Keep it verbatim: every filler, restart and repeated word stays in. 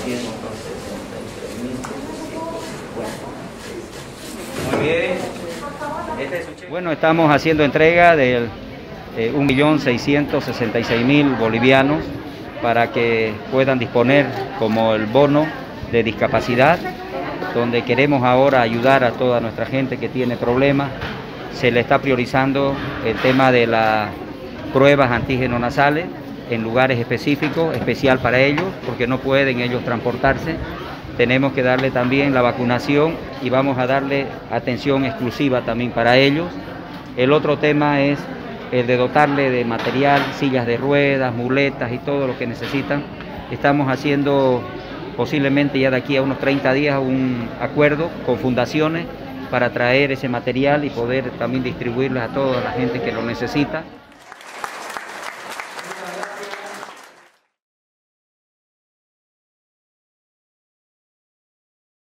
ciento sesenta y tres mil setecientos cincuenta. Muy bien. Este es su cheque. Bueno, estamos haciendo entrega de eh, un millón seiscientos sesenta y seis mil bolivianos para que puedan disponer como el bono de discapacidad, donde queremos ahora ayudar a toda nuestra gente que tiene problemas. Se le está priorizando el tema de las pruebas antígeno nasales en lugares específicos, especial para ellos, porque no pueden ellos transportarse. Tenemos que darle también la vacunación y vamos a darle atención exclusiva también para ellos. El otro tema es el de dotarle de material, sillas de ruedas, muletas y todo lo que necesitan. Estamos haciendo posiblemente ya de aquí a unos treinta días un acuerdo con fundaciones para traer ese material y poder también distribuirles a toda la gente que lo necesita.